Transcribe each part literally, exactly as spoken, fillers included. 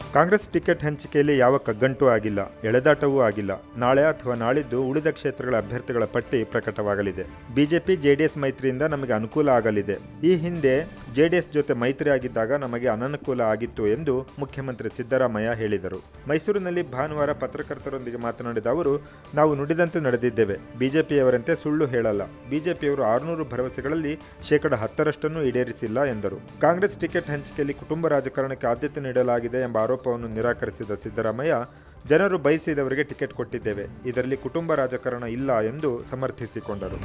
Congress ticket ಹಂಚಿಕೆಯಲ್ಲಿ ಯಾವ ಕಗ್ಗಂಟೂ ಆಗಿಲ್ಲ, ಎಳೆದಾಟವೂ ಆಗಿಲ್ಲ. ನಾಳೆ ಅಥವಾ ನಾಳಿದ್ದು ಉಳಿದ ಕ್ಷೇತ್ರಗಳ ಅಭ್ಯರ್ಥಿಗಳ ಪಟ್ಟಿ ಪ್ರಕಟವಾಗಲಿದೆ. ಬಿಜೆಪಿ ಜೆಡಿಎಸ್ ಮೈತ್ರಿಯಿಂದ ನಮಗೆ ಅನುಕೂಲ ಆಗಲಿದೆ. ಈ ಹಿಂದೆ ಜೆಡಿಎಸ್ ಜೊತೆ ಮೈತ್ರಿ ಆಗಿದ್ದಾಗ ನಮಗೆ ಅನನುಕೂಲ ಆಗಿತ್ತು ಎಂದು ಮುಖ್ಯಮಂತ್ರಿ ಸಿದ್ದರಾಮಯ್ಯ ಹೇಳಿದರು. ಮೈಸೂರಿನಲ್ಲಿ ಭಾನುವಾರ ಪತ್ರಕರ್ತರೊಂದಿಗೆ ಮಾತನಾಡಿದ ಅವರು, ನಾವು ನುಡಿದಂತೆ ನಡೆದಿದ್ದೇವೆ. ಬಿಜೆಪಿಯವರಂತೆ ಸುಳ್ಳು ಹೇಳಲ್ಲ. ಬಿಜೆಪಿಯವರು ಆರುನೂರು ಭರವಸೆಗಳಲ್ಲಿ ಶೇಕಡ ಹತ್ತರಷ್ಟನ್ನು ಈಡೇರಿಸಿಲ್ಲ ಎಂದರು. ಕಾಂಗ್ರೆಸ್ ಟಿಕೆಟ್ ಹಂಚಿಕೆಯಲ್ಲಿ ಕುಟುಂಬ ರಾಜಕಾರಣಕ್ಕೆ ಆದ್ಯತೆ ನೀಡಲಾಗಿದೆ ಎಂಬ ಆರೋಪವನ್ನು ನಿರಾಕರಿಸಿದ ಸಿದ್ದರಾಮಯ್ಯ, ಜನರು ಬಯಸಿದವರಿಗೆ ಟಿಕೆಟ್ ಕೊಟ್ಟಿದ್ದೇವೆ, ಇದರಲ್ಲಿ ಕುಟುಂಬ ರಾಜಕಾರಣ ಇಲ್ಲ ಎಂದು ಸಮರ್ಥಿಸಿಕೊಂಡರು.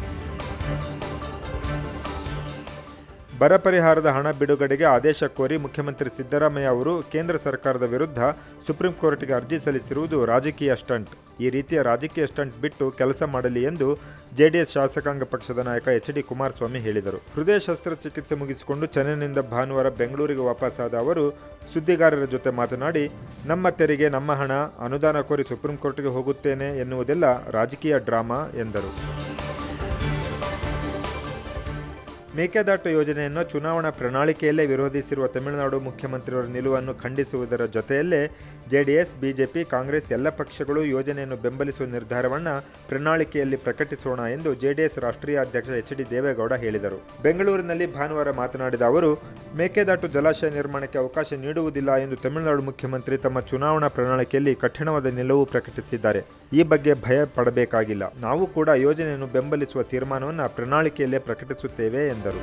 ಬರ ಪರಿಹಾರದ ಹಣ ಬಿಡುಗಡೆಗೆ ಆದೇಶ ಕೋರಿ ಮುಖ್ಯಮಂತ್ರಿ ಸಿದ್ದರಾಮಯ್ಯ ಅವರು ಕೇಂದ್ರ ಸರ್ಕಾರದ ವಿರುದ್ಧ ಸುಪ್ರೀಂ ಕೋರ್ಟ್ಗೆ ಅರ್ಜಿ ಸಲ್ಲಿಸಿರುವುದು ರಾಜಕೀಯ ಸ್ಟಂಟ್. ಈ ರೀತಿಯ ರಾಜಕೀಯ ಸ್ಟಂಟ್ ಬಿಟ್ಟು ಕೆಲಸ ಮಾಡಲಿ ಎಂದು ಜೆಡಿಎಸ್ ಶಾಸಕಾಂಗ ಪಕ್ಷದ ನಾಯಕ ಎಚ್ ಡಿ ಕುಮಾರಸ್ವಾಮಿ ಹೇಳಿದರು. ಹೃದಯ ಶಸ್ತ್ರಚಿಕಿತ್ಸೆ ಮುಗಿಸಿಕೊಂಡು ಚೆನ್ನೈನಿಂದ ಭಾನುವಾರ ಬೆಂಗಳೂರಿಗೆ ವಾಪಸ್ಸಾದ ಅವರು ಸುದ್ದಿಗಾರರ ಜೊತೆ ಮಾತನಾಡಿ, ನಮ್ಮ ತೆರಿಗೆ ನಮ್ಮ ಹಣ, ಅನುದಾನ ಕೋರಿ ಸುಪ್ರೀಂ ಕೋರ್ಟ್ಗೆ ಹೋಗುತ್ತೇನೆ ಎನ್ನುವುದೆಲ್ಲ ರಾಜಕೀಯ ಡ್ರಾಮಾ ಎಂದರು. ಮೇಕೆದಾಟು ಯೋಜನೆಯನ್ನು ಚುನಾವಣಾ ಪ್ರಣಾಳಿಕೆಯಲ್ಲೇ ವಿರೋಧಿಸಿರುವ ತಮಿಳುನಾಡು ಮುಖ್ಯಮಂತ್ರಿಯವರ ನಿಲುವನ್ನು ಖಂಡಿಸುವುದರ ಜೊತೆಯಲ್ಲೇ ಜೆಡಿಎಸ್, ಬಿಜೆಪಿ, ಕಾಂಗ್ರೆಸ್ ಎಲ್ಲ ಪಕ್ಷಗಳು ಯೋಜನೆಯನ್ನು ಬೆಂಬಲಿಸುವ ನಿರ್ಧಾರವನ್ನು ಪ್ರಣಾಳಿಕೆಯಲ್ಲಿ ಪ್ರಕಟಿಸೋಣ ಎಂದು ಜೆಡಿಎಸ್ ರಾಷ್ಟ್ರೀಯ ಅಧ್ಯಕ್ಷ ಎಚ್ ಡಿ ದೇವೇಗೌಡ ಹೇಳಿದರು. ಬೆಂಗಳೂರಿನಲ್ಲಿ ಭಾನುವಾರ ಮಾತನಾಡಿದ ಅವರು, ಮೇಕೆದಾಟು ಜಲಾಶಯ ನಿರ್ಮಾಣಕ್ಕೆ ಅವಕಾಶ ನೀಡುವುದಿಲ್ಲ ಎಂದು ತಮಿಳುನಾಡು ಮುಖ್ಯಮಂತ್ರಿ ತಮ್ಮ ಚುನಾವಣಾ ಪ್ರಣಾಳಿಕೆಯಲ್ಲಿ ಕಠಿಣವಾದ ನಿಲುವು ಪ್ರಕಟಿಸಿದ್ದಾರೆ. ಈ ಬಗ್ಗೆ ಭಯ ಪಡಬೇಕಾಗಿಲ್ಲ. ನಾವು ಕೂಡ ಯೋಜನೆಯನ್ನು ಬೆಂಬಲಿಸುವ ತೀರ್ಮಾನವನ್ನು ಪ್ರಣಾಳಿಕೆಯಲ್ಲೇ ಪ್ರಕಟಿಸುತ್ತೇವೆ ಎಂದರು.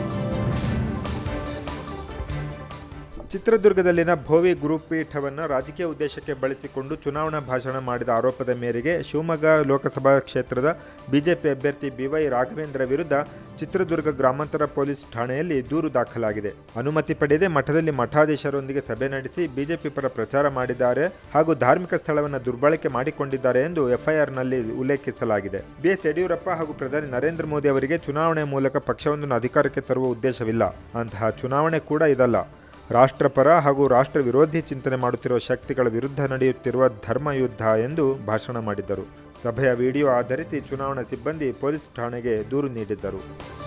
ಚಿತ್ರದುರ್ಗದಲ್ಲಿನ ಭೋವಿ ಗುರುಪೀಠವನ್ನು ರಾಜಕೀಯ ಉದ್ದೇಶಕ್ಕೆ ಬಳಸಿಕೊಂಡು ಚುನಾವಣಾ ಭಾಷಣ ಮಾಡಿದ ಆರೋಪದ ಮೇರೆಗೆ ಶಿವಮೊಗ್ಗ ಲೋಕಸಭಾ ಕ್ಷೇತ್ರದ ಬಿಜೆಪಿ ಅಭ್ಯರ್ಥಿ ಬಿ ವೈ ರಾಘವೇಂದ್ರ ವಿರುದ್ಧ ಚಿತ್ರದುರ್ಗ ಗ್ರಾಮಾಂತರ ಪೊಲೀಸ್ ಠಾಣೆಯಲ್ಲಿ ದೂರು ದಾಖಲಾಗಿದೆ. ಅನುಮತಿ ಪಡೆಯದೆ ಮಠದಲ್ಲಿ ಮಠಾಧೀಶರೊಂದಿಗೆ ಸಭೆ ನಡೆಸಿ ಬಿಜೆಪಿ ಪರ ಪ್ರಚಾರ ಮಾಡಿದ್ದಾರೆ ಹಾಗೂ ಧಾರ್ಮಿಕ ಸ್ಥಳವನ್ನು ದುರ್ಬಳಕೆ ಮಾಡಿಕೊಂಡಿದ್ದಾರೆ ಎಂದು ಎಫ್ಐಆರ್ನಲ್ಲಿ ಉಲ್ಲೇಖಿಸಲಾಗಿದೆ. ಬಿಎಸ್ ಯಡಿಯೂರಪ್ಪ ಹಾಗೂ ಪ್ರಧಾನಿ ನರೇಂದ್ರ ಮೋದಿ ಅವರಿಗೆ ಚುನಾವಣೆ ಮೂಲಕ ಪಕ್ಷವೊಂದನ್ನು ಅಧಿಕಾರಕ್ಕೆ ತರುವ ಉದ್ದೇಶವಿಲ್ಲ. ಅಂತಹ ಚುನಾವಣೆ ಕೂಡ ಇದಲ್ಲ. ರಾಷ್ಟ್ರಪರ ಹಾಗೂ ರಾಷ್ಟ್ರ ವಿರೋಧಿ ಚಿಂತನೆ ಮಾಡುತ್ತಿರುವ ಶಕ್ತಿಗಳ ವಿರುದ್ಧ ನಡೆಯುತ್ತಿರುವ ಧರ್ಮಯುದ್ಧ ಎಂದು ಭಾಷಣ ಮಾಡಿದ್ದರು. ಸಭೆಯ ವಿಡಿಯೋ ಆಧರಿಸಿ ಚುನಾವಣಾ ಸಿಬ್ಬಂದಿ ಪೊಲೀಸ್ ಠಾಣೆಗೆ ದೂರು ನೀಡಿದ್ದರು.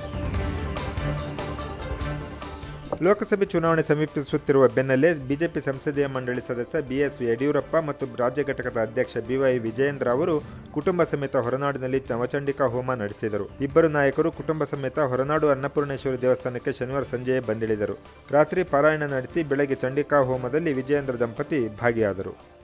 ಲೋಕಸಭೆ ಚುನಾವಣೆ ಸಮೀಪಿಸುತ್ತಿರುವ ಬೆನ್ನಲ್ಲೇ ಬಿಜೆಪಿ ಸಂಸದೀಯ ಮಂಡಳಿ ಸದಸ್ಯ ಬಿಎಸ್ ಯಡಿಯೂರಪ್ಪ ಮತ್ತು ರಾಜ್ಯ ಘಟಕದ ಅಧ್ಯಕ್ಷ ಬಿವೈ ವಿಜಯೇಂದ್ರ ಅವರು ಕುಟುಂಬ ಸಮೇತ ಹೊರನಾಡಿನಲ್ಲಿ ನವಚಂಡಿಕಾ ಹೋಮ ನಡೆಸಿದರು. ಇಬ್ಬರು ನಾಯಕರು ಕುಟುಂಬ ಸಮೇತ ಹೊರನಾಡು ಅನ್ನಪೂರ್ಣೇಶ್ವರಿ ದೇವಸ್ಥಾನಕ್ಕೆ ಶನಿವಾರ ಸಂಜೆಯೇ ಬಂದಿಳಿದರು. ರಾತ್ರಿ ಪಾರಾಯಣ ನಡೆಸಿ ಬೆಳಗ್ಗೆ ಚಂಡಿಕಾ ಹೋಮದಲ್ಲಿ ವಿಜಯೇಂದ್ರ ದಂಪತಿ ಭಾಗಿಯಾದರು.